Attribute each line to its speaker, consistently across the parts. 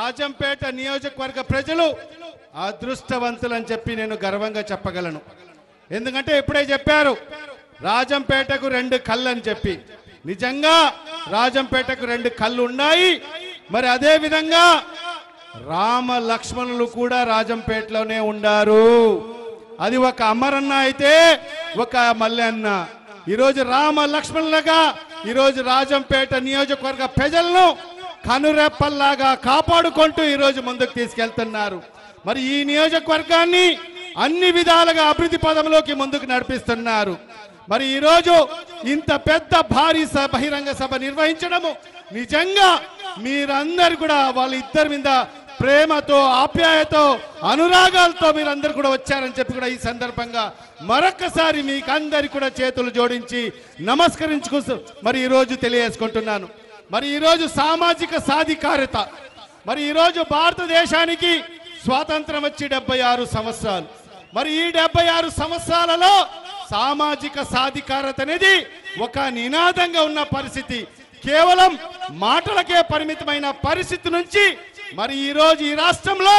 Speaker 1: రాజంపేట నియోజకవర్గ ప్రజలు అదృష్టవంతులని చెప్పి నేను గర్వంగా చెప్పగలను. ఎందుకంటే ఇప్పుడే చెప్పారు రాజంపేటకు 2 కళ్ళు అని చెప్పి. నిజంగా రాజంపేటకు 2 కళ్ళు ఉన్నాయి. మరి అదే విధంగా రామ లక్ష్మణులు కూడా రాజంపేటలోనే ఉండారు. అది ఒక అమరన్న అయితే ఒక మల్లెన్న. ఈరోజు రామ లక్ష్మణులుగా ఈరోజు రాజంపేట నియోజకవర్గ ప్రజలను కనురెప్పల్లాగా కాపాడుకుంటూ ఈరోజు ముందుకు తీసుకెళ్తున్నారు. మరి ఈ నియోజకవర్గాన్ని అన్ని విధాలుగా అభివృద్ధి పదంలోకి ముందుకు నడిపిస్తున్నారు. మరి ఈరోజు ఇంత పెద్ద భారీ బహిరంగ సభ నిర్వహించడము నిజంగా మీరందరూ కూడా వాళ్ళిద్దరి మీద ప్రేమతో ఆప్యాయతో అనురాగాలతో మీరందరూ కూడా వచ్చారని చెప్పి కూడా ఈ సందర్భంగా మరొకసారి మీకు అందరికి కూడా చేతులు జోడించి నమస్కరించుకు మరి ఈరోజు తెలియజేసుకుంటున్నాను. మరి ఈరోజు సామాజిక సాధికారత, మరి ఈరోజు భారతదేశానికి స్వాతంత్రం వచ్చి 76 సంవత్సరాలు. మరి ఈ 76 సంవత్సరాలలో సామాజిక సాధికారత అనేది ఒక నినాదంగా ఉన్న పరిస్థితి, కేవలం మాటలకే పరిమితమైన పరిస్థితి నుంచి మరి ఈరోజు ఈ రాష్ట్రంలో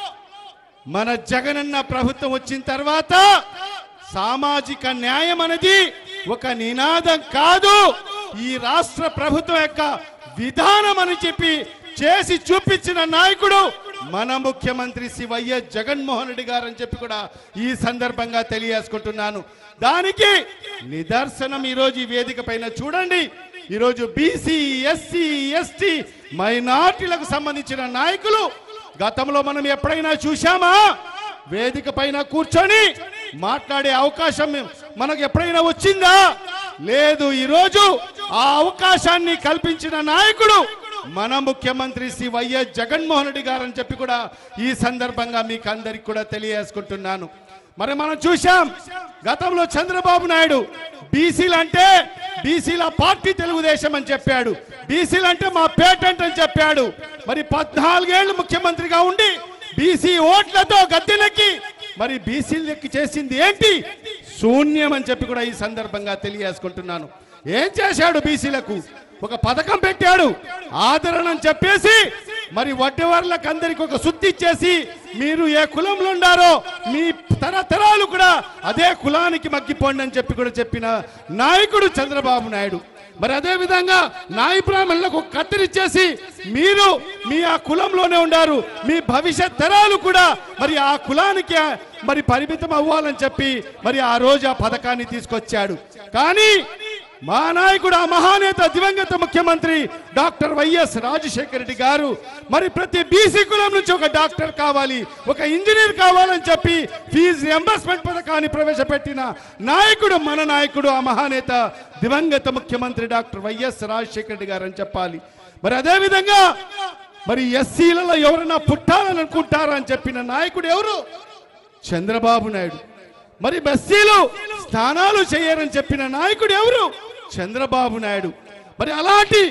Speaker 1: మన జగనన్న ప్రభుత్వం వచ్చిన తర్వాత సామాజిక న్యాయం అనేది ఒక నినాదం కాదు, ఈ రాష్ట్ర ప్రభుత్వం యొక్క విధానం అని చెప్పి చేసి చూపించిన నాయకుడు మన ముఖ్యమంత్రి శ్రీ వైఎస్ జగన్మోహన్ రెడ్డి గారు అని చెప్పి కూడా ఈ సందర్భంగా తెలియజేసుకుంటున్నాను. దానికి నిదర్శనం ఈరోజు ఈ వేదిక పైన చూడండి. ఈరోజు బీసీ, ఎస్సీ, ఎస్టీ, మైనార్టీలకు సంబంధించిన నాయకులు గతంలో మనం ఎప్పుడైనా చూశామా? వేదిక పైన కూర్చొని మాట్లాడే అవకాశం మనకు ఎప్పుడైనా వచ్చిందా? లేదు. ఈరోజు ఆ అవకాశాన్ని కల్పించిన నాయకుడు మన ముఖ్యమంత్రి శ్రీ వైఎస్ జగన్మోహన్ రెడ్డి గారు అని చెప్పి కూడా ఈ సందర్భంగా మీకు అందరికి కూడా తెలియజేసుకుంటున్నాను. మరి మనం చూశాం గతంలో చంద్రబాబు నాయుడు బీసీలు అంటే బీసీల పార్టీ తెలుగుదేశం అని చెప్పాడు, బీసీలు అంటే మా పేటెంట్ అని చెప్పాడు. మరి 14 ఏళ్ళు ముఖ్యమంత్రిగా ఉండి బీసీ ఓట్లతో గద్దెనెక్కి మరి బీసీలకి చేసింది ఏంటి? శూన్యం అని చెప్పి కూడా ఈ సందర్భంగా తెలియజేసుకుంటున్నాను. ఏం చేశాడు? బీసీలకు ఒక పథకం పెట్టాడు, ఆదరణ అని చెప్పేసి మరి వడ్డేవాళ్ళకి అందరికి ఒక సుత్తి ఇచ్చేసి మీరు ఏ కులంలో ఉండారో మీ తరతరాలు కూడా అదే కులానికి మగ్గిపోండి అని చెప్పి కూడా చెప్పిన నాయకుడు చంద్రబాబు నాయుడు. మరి అదే విధంగా నాయి బ్రాహ్మణులకు కత్తిరిచ్చేసి మీరు మీ ఆ కులంలోనే ఉండారు, మీ భవిష్యత్ తరాలు కూడా మరి ఆ కులానికి మరి పరిమితం అవ్వాలని చెప్పి మరి ఆ రోజు ఆ పథకాన్ని తీసుకొచ్చాడు. కానీ మా నాయకుడు ఆ మహానేత దివంగత ముఖ్యమంత్రి డాక్టర్ వైఎస్ రాజశేఖర రెడ్డి గారు మరి ప్రతి బీసీ కులం నుంచి ఒక డాక్టర్ కావాలి, ఒక ఇంజనీర్ కావాలని చెప్పి ఫీజు రియంబర్స్మెంట్ పథకాన్ని ప్రవేశపెట్టిన నాయకుడు మన నాయకుడు ఆ మహానేత దివంగత ముఖ్యమంత్రి డాక్టర్ వైఎస్ రాజశేఖర రెడ్డి గారు అని చెప్పాలి. మరి అదే విధంగా మరి ఎస్సీలలో ఎవరైనా పుట్టాలని అనుకుంటారా అని చెప్పిన నాయకుడు ఎవరు? చంద్రబాబు నాయుడు. మరి ఎస్సీలు స్థానాలు చేయరని చెప్పిన నాయకుడు ఎవరు? చంద్రబాబు నాయుడు. మరి అలాంటి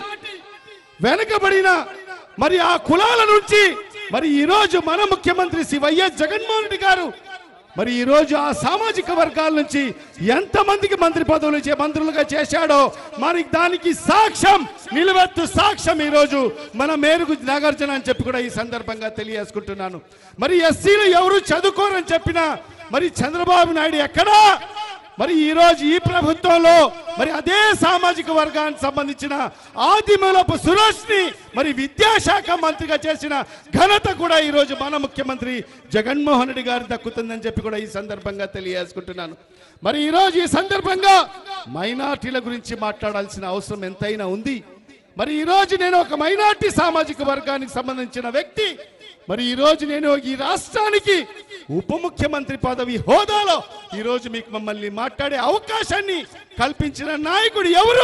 Speaker 1: వెనుకబడిన మరి ఆ కులాల నుంచి మరి ఈరోజు మన ముఖ్యమంత్రి శ్రీ వైఎస్ జగన్మోహన్ రెడ్డి గారు మరి ఈరోజు ఆ సామాజిక వర్గాల నుంచి ఎంతమందికి మంత్రి పదవులు మంత్రులుగా చేశాడో మరి దానికి సాక్ష్యం, నిలువెత్తు సాక్ష్యం ఈరోజు మన మేరుగు నాగార్జున అని చెప్పి కూడా ఈ సందర్భంగా తెలియజేసుకుంటున్నాను. మరి ఎస్సీలు ఎవరు చదువుకోరని చెప్పినా మరి చంద్రబాబు నాయుడు ఎక్కడా? మరి ఈరోజు ఈ ప్రభుత్వంలో మరి అదే సామాజిక వర్గానికి సంబంధించిన ఆదిమూలపు సురేష్ ని మరి విద్యాశాఖ మంత్రిగా చేసిన ఘనత కూడా ఈరోజు మన ముఖ్యమంత్రి జగన్మోహన్ రెడ్డి గారు దక్కుతుందని చెప్పి కూడా ఈ సందర్భంగా తెలియజేసుకుంటున్నాను. మరి ఈరోజు ఈ సందర్భంగా మైనార్టీల గురించి మాట్లాడాల్సిన అవసరం ఎంతైనా ఉంది. మరి ఈరోజు నేను ఒక మైనార్టీ సామాజిక వర్గానికి సంబంధించిన వ్యక్తి. మరి ఈరోజు నేను ఈ రాష్ట్రానికి ఉప ముఖ్యమంత్రి పదవి హోదాలో ఈరోజు మీకు మమ్మల్ని మాట్లాడే అవకాశాన్ని కల్పించిన నాయకుడు ఎవరు?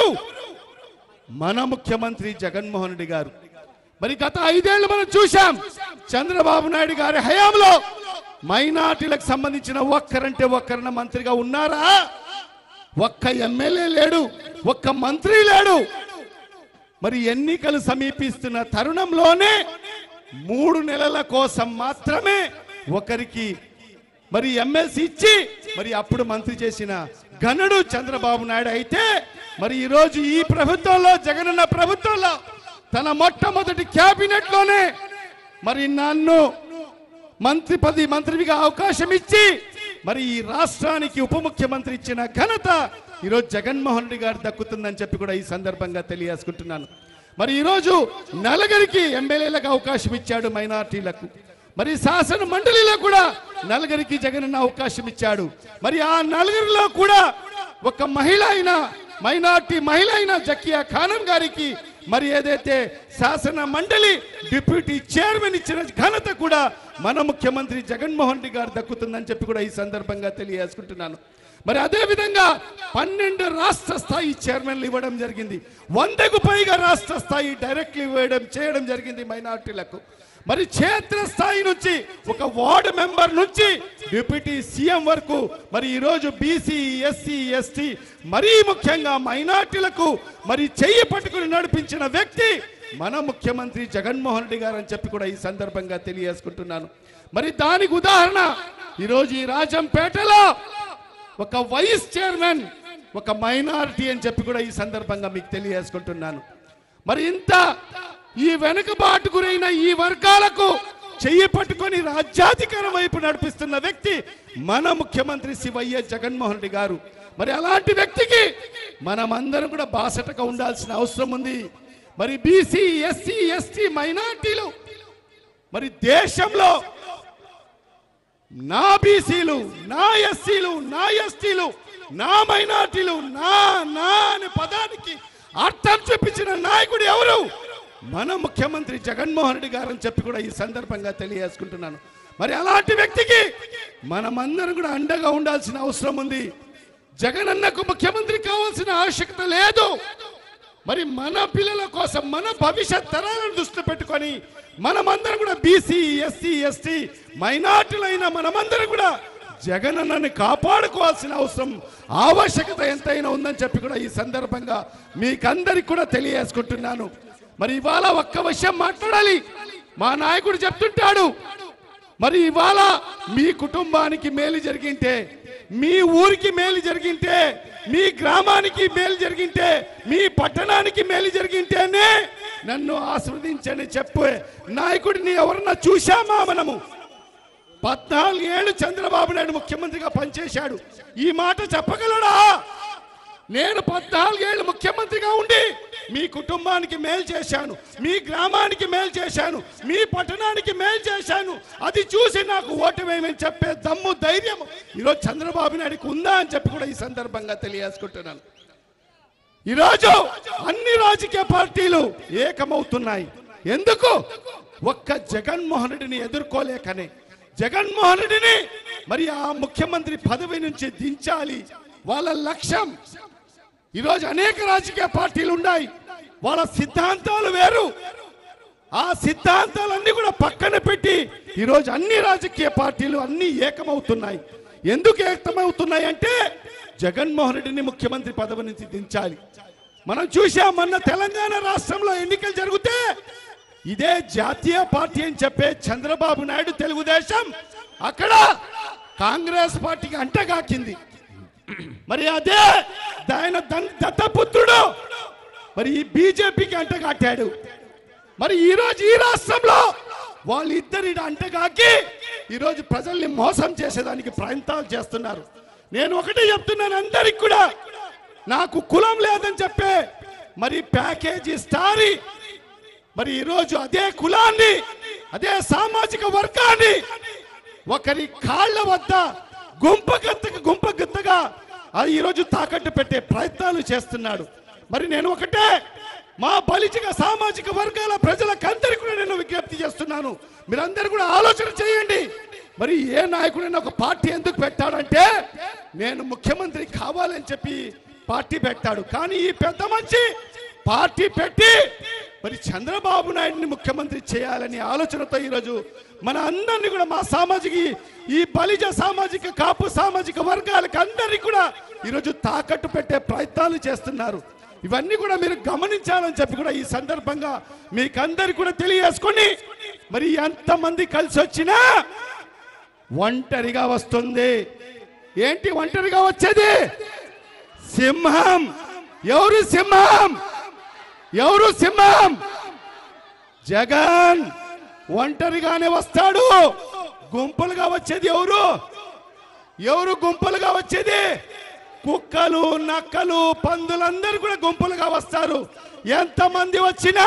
Speaker 1: మన ముఖ్యమంత్రి జగన్మోహన్ రెడ్డి గారు. మరి గత 5 ఏళ్ళు మనం చూశాం చంద్రబాబు నాయుడు గారి హయాంలో మైనార్టీలకు సంబంధించిన ఒక్కరంటే ఒక్కరిన మంత్రిగా ఉన్నారా? ఒక్క ఎమ్మెల్యే లేడు, ఒక్క మంత్రి లేడు. మరి ఎన్నికలు సమీపిస్తున్న తరుణంలోనే 3 నెలల కోసం మాత్రమే ఒకరికి మరి ఎమ్మెల్సీ ఇచ్చి మరి అప్పుడు మంత్రి చేసిన ఘనుడు చంద్రబాబు నాయుడు అయితే మరి ఈరోజు ఈ ప్రభుత్వంలో జగనన్న ప్రభుత్వంలో తన మొట్టమొదటి క్యాబినెట్ లోనే మరి నన్ను మంత్రిగా అవకాశం ఇచ్చి మరి ఈ రాష్ట్రానికి ఉప ముఖ్యమంత్రి ఇచ్చిన ఘనత ఈరోజు జగన్మోహన్ రెడ్డి గారు దక్కుతుందని చెప్పి కూడా ఈ సందర్భంగా తెలియజేసుకుంటున్నాను. మరి ఈరోజు నలుగురికి ఎమ్మెల్యేలకు అవకాశం ఇచ్చాడు, మైనార్టీలకు. మరి శాసన మండలిలో కూడా నలుగురికి జగనన్న అవకాశం ఇచ్చాడు. మరి ఆ నలుగురిలో కూడా ఒక మహిళ అయినా, మైనార్టీ మహిళ అయిన జకియా ఖానం గారికి మరి ఏదైతే శాసన మండలి డిప్యూటీ చైర్మన్ ఇచ్చిన ఘనత కూడా మన ముఖ్యమంత్రి జగన్మోహన్ రెడ్డి గారు దక్కుతుందని చెప్పి కూడా ఈ సందర్భంగా తెలియజేసుకుంటున్నాను. మరి అదే విధంగా 12 రాష్ట్ర స్థాయి చైర్మన్లు ఇవ్వడం జరిగింది. 100కు పైగా రాష్ట్ర స్థాయి డైరెక్ట్లీ చేయడం జరిగింది మైనార్టీలకు. మరి క్షేత్ర స్థాయి నుంచి ఒక వార్డు మెంబర్ నుంచి డిప్యూటీ సీఎం వరకు మరి ఈరోజు బీసీ, ఎస్సీ, ఎస్టీ మరీ ముఖ్యంగా మైనార్టీలకు మరి చెయ్యి పట్టుకుని నడిపించిన వ్యక్తి మన ముఖ్యమంత్రి జగన్మోహన్ రెడ్డి గారు అని చెప్పి కూడా ఈ సందర్భంగా తెలియజేసుకుంటున్నాను. మరి దానికి ఉదాహరణ ఈరోజు ఈ రాజంపేటలో ఒక వైస్ చైర్మన్ ఒక మైనారిటీ అని చెప్పి కూడా ఈ సందర్భంగా మీకు తెలియజేసుకుంటున్నాను. మరి ఇంత ఈ వెనుకబాటు గురైన ఈ వర్గాలకు చెయ్యి పట్టుకొని రాజ్యాధికారం వైపు నడిపిస్తున్న వ్యక్తి మన ముఖ్యమంత్రి శ్రీ వైఎస్ జగన్మోహన్ రెడ్డి గారు. మరి అలాంటి వ్యక్తికి మనమందరం కూడా బాసటగా ఉండాల్సిన అవసరం ఉంది. మరి బీసీ, ఎస్సీ, ఎస్టీ మైనార్టీలు మరి దేశంలో నా బీసీలు, నా ఎస్సీలు, నా ఎస్టీలు, నా మైనార్టీలు, నా అనే పదానికి అర్థం చూపించిన నాయకుడు ఎవరు? మన ముఖ్యమంత్రి జగన్మోహన్ రెడ్డి గారు అని చెప్పి కూడా ఈ సందర్భంగా తెలియజేసుకుంటున్నాను. మరి అలాంటి వ్యక్తికి మనమందరం కూడా అండగా ఉండాల్సిన అవసరం ఉంది. జగనన్నకు ముఖ్యమంత్రి కావాల్సిన ఆవశ్యకత లేదు. మరి మన పిల్లల కోసం, మన భవిష్యత్ తరాలను దృష్టిలో పెట్టుకొని మనమందరం కూడా బీసీ, ఎస్సీ, ఎస్టీ మైనార్టీలైన మనమందరం కూడా జగనన్నని కాపాడుకోవాల్సిన అవసరం, ఆవశ్యకత ఎంతైనా ఉందని చెప్పి కూడా ఈ సందర్భంగా మీకందరికి కూడా తెలియజేసుకుంటున్నాను. మరి ఇవాళ ఒక్క విషయం మాట్లాడాలి. మా నాయకుడు చెప్తుంటాడు, మరి ఇవాళ మీ కుటుంబానికి మేలు జరిగింటే, మీ ఊరికి మేలు జరిగింటే, మీ గ్రామానికి మేలు జరిగింటే, మీ పట్టణానికి మేలు జరిగింటేనే నన్ను ఆశీర్వదించని చెప్పే నాయకుడిని ఎవరన్నా చూశామా? మనము 14 ఏళ్ళు చంద్రబాబు నాయుడు ముఖ్యమంత్రిగా పనిచేశాడు. ఈ మాట చెప్పగలడా? నేను 14 ఏళ్ళు ముఖ్యమంత్రిగా ఉండి మీ కుటుంబానికి మేలు చేశాను, మీ గ్రామానికి మేలు చేశాను, మీ పట్టణానికి మేలు చేశాను, అది చూసి నాకు ఓటు వేయమని చెప్పే దమ్ము, ధైర్యం ఈరోజు చంద్రబాబు నాయుడుకి ఉందా అని చెప్పి కూడా ఈ సందర్భంగా తెలియజేసుకుంటున్నాను. ఈరోజు అన్ని రాజకీయ పార్టీలు ఏకమవుతున్నాయి. ఎందుకు? ఒక్క జగన్మోహన్ రెడ్డిని ఎదుర్కోలేకనే. జగన్మోహన్ రెడ్డిని మరి ఆ ముఖ్యమంత్రి పదవి నుంచి దించాలి. వాళ్ళ లక్ష్యం. ఈరోజు అనేక రాజకీయ పార్టీలు ఉన్నాయి, వాళ్ళ సిద్ధాంతాలు వేరు. ఆ సిద్ధాంతాలన్నీ కూడా పక్కన పెట్టి ఈరోజు అన్ని రాజకీయ పార్టీలు అన్ని ఏకమవుతున్నాయి. ఎందుకు ఏకమవుతున్నాయి అంటే జగన్మోహన్ రెడ్డిని ముఖ్యమంత్రి పదవి నుంచి దించాలి. మనం చూసాం, మొన్న తెలంగాణ రాష్ట్రంలో ఎన్నికలు జరిగితే ఇదే జాతీయ పార్టీ అని చెప్పే చంద్రబాబు నాయుడు తెలుగుదేశం అక్కడ కాంగ్రెస్ పార్టీకి అంటగాకింది. మరి అదే ఆయన దత్తపుత్రుడు మరి ఈ బీజేపీకి అంటగాటాడు. మరి ఈరోజు ఈ రాష్ట్రంలో వాళ్ళిద్దరి అంటగాకి ఈరోజు ప్రజల్ని మోసం చేసేదానికి ప్రయత్నాలు చేస్తున్నారు. నేను ఒకటే చెప్తున్నాను అందరికి కూడా, నాకు కులం లేదని చెప్పే మరి ప్యాకేజీ ఇస్తారి మరి ఈరోజు అదే కులాన్ని, అదే సామాజిక వర్గాన్ని ఒకరి కాళ్ళ వద్ద గుంపగత్తగా అది ఈరోజు తాకట్టు పెట్టే ప్రయత్నాలు చేస్తున్నాడు. మరి నేను ఒకటే మా బలిజిక సామాజిక వర్గాల ప్రజలకందరికీ కూడా నేను విజ్ఞప్తి చేస్తున్నాను, మీరందరూ కూడా ఆలోచన చేయండి. మరి ఏ నాయకుడైనా ఒక పార్టీ ఎందుకు పెట్టాడంటే నేను ముఖ్యమంత్రి కావాలని చెప్పి పార్టీ పెట్టాడు. కానీ ఈ పెద్ద మంచి పార్టీ పెట్టి మరి చంద్రబాబు నాయుడిని ముఖ్యమంత్రి చేయాలని ఆలోచనతో ఈరోజు మన అందరినీ కూడా మా సామాజిక ఈ బలిజ సామాజిక కాపు సామాజిక వర్గాలకు అందరికీ కూడా ఈరోజు తాకట్టు పెట్టే ప్రయత్నాలు చేస్తున్నారు. ఇవన్నీ కూడా మీరు గమనించాలని చెప్పి కూడా ఈ సందర్భంగా మీకందరికీ కూడా తెలియజేసుకొని మరి ఎంతమంది కలిసి వచ్చినా ఒంటరిగా వస్తుంది. ఏంటి ఒంటరిగా వచ్చేది? సింహం. ఎవరు సింహం? ఎవరు సింహం? జగన్. ఒంటరిగానే వస్తాడు. గుంపులుగా వచ్చేది ఎవరు గుంపులుగా వచ్చేది? కుక్కలు, నక్కలు, పందులందరూ కూడా గుంపులుగా వస్తారు. ఎంతమంది వచ్చినా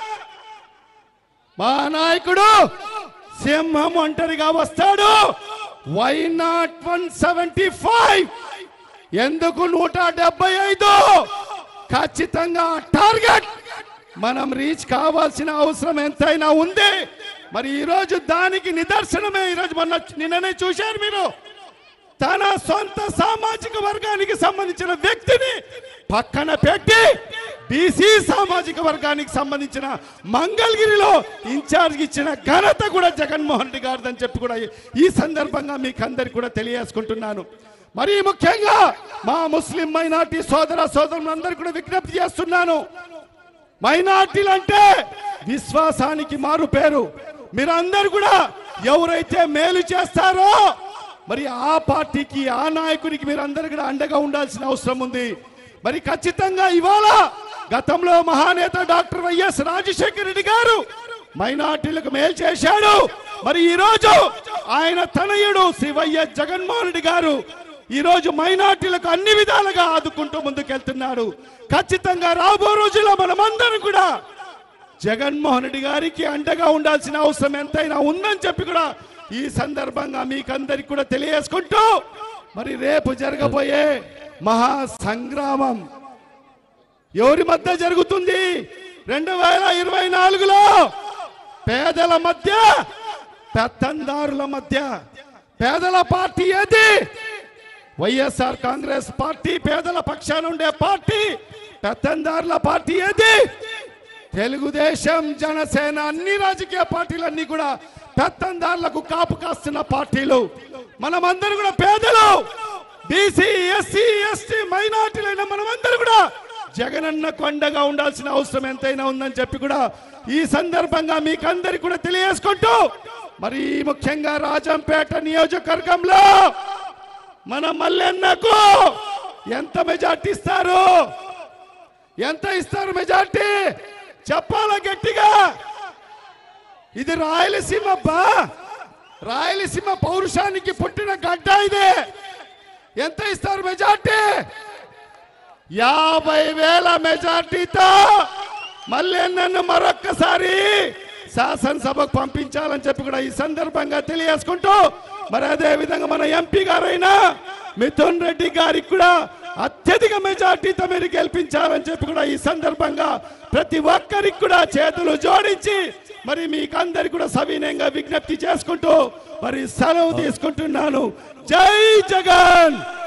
Speaker 1: మా నాయకుడు సింహం ఒంటరిగా వస్తాడు. Why not 175? ఎందుకు 175? ఖచ్చితంగా టార్గెట్ మనం రీచ్ కావాల్సిన అవసరం ఎంతైనా ఉంది. మరి ఈరోజు దానికి నిదర్శనమే ఈరోజు నిన్ననే చూశారు మీరు. తన సొంత సామాజిక వర్గానికి సంబంధించిన వ్యక్తిని పక్కన పెట్టి బీసీ సామాజిక వర్గానికి సంబంధించిన మంగళగిరిలో ఇన్ఛార్జ్ ఇచ్చిన ఘనత కూడా జగన్మోహన్ రెడ్డి గారిదని చెప్పి కూడా ఈ సందర్భంగా మీకు అందరికి కూడా తెలియజేసుకుంటున్నాను. మరి ముఖ్యంగా మా ముస్లిం మైనార్టీ సోదరులందరూ కూడా విజ్ఞప్తి చేస్తున్నాను. మైనార్టీలు అంటే విశ్వాసానికి మారు పేరు. మీరందరూ కూడా ఎవరైతే మేలు చేస్తారో మరి ఆ పార్టీకి, ఆ నాయకుడికి మీరందరూ కూడా అండగా ఉండాల్సిన అవసరం ఉంది. మరి ఖచ్చితంగా ఇవాళ గతంలో మహానేత డాక్టర్ వైఎస్ రాజశేఖర రెడ్డి గారు మైనార్టీలకు మేలు చేశాడు. మరి ఈరోజు ఆయన తనయుడు శ్రీ వైఎస్ జగన్మోహన్ రెడ్డి గారు ఈరోజు మైనార్టీలకు అన్ని విధాలుగా ఆదుకుంటూ ముందుకెళ్తున్నాడు. ఖచ్చితంగా రాబో రోజుల్లో మనమందరం కూడా జగన్మోహన్ రెడ్డి గారికి అండగా ఉండాల్సిన అవసరం ఎంతైనా ఉందని చెప్పి కూడా ఈ సందర్భంగా మీకందరికి కూడా తెలియజేసుకుంటూ మరి రేపు జరగబోయే మహా సంగ్రామం ఎవరి మధ్య జరుగుతుంది? 2024లో పేదల మధ్య, పెత్తందారుల మధ్య. పేదల పార్టీ ఏది? వైఎస్ఆర్ కాంగ్రెస్ పార్టీ పేదల పక్షాన ఉండే పార్టీ. పెత్తందారుల పార్టీ ఏది? తెలుగుదేశం, జనసేన, అన్ని రాజకీయ పార్టీలన్నీ కూడా పెత్తందారులకు కాపు కాస్తున్న పార్టీలు. మనమందరం కూడా పేదలు, బీసీ, ఎస్సీ, ఎస్టీ, మైనార్టీలైన మనమందరం కూడా జగనన్నకు అండగా ఉండాల్సిన అవసరం ఎంతైనా ఉందని చెప్పి కూడా ఈ సందర్భంగా మీకు అందరికి కూడా తెలియజేసుకుంటూ మరి ముఖ్యంగా రాజంపేట నియోజకవర్గంలో మన మల్లెన్నకు ఎంత మెజార్టీ ఇస్తారు? ఎంత ఇస్తారు మెజార్టీ? చెప్పాల గట్టిగా. ఇది రాయలసీమ రాయలసీమ పౌరుషానికి పుట్టిన గడ్డ ఇది. ఎంత ఇస్తారు మెజార్టీ? 50,000 మెజార్టీతో మల్లెన్నను మరొక్కసారి శాసనసభకు పంపించాలని చెప్పి కూడా ఈ సందర్భంగా తెలియజేసుకుంటూ మరి అదే విధంగా మన ఎంపీ గారైన మిథున్ రెడ్డి గారికి కూడా అత్యధిక మెజార్టీతో మీరు గెలిపించాలని చెప్పి కూడా ఈ సందర్భంగా ప్రతి ఒక్కరికి కూడా చేతులు జోడించి మరి మీకు అందరికి కూడా సవినయంగా విజ్ఞప్తి చేసుకుంటూ మరి సెలవు తీసుకుంటున్నాను. జై జగన్.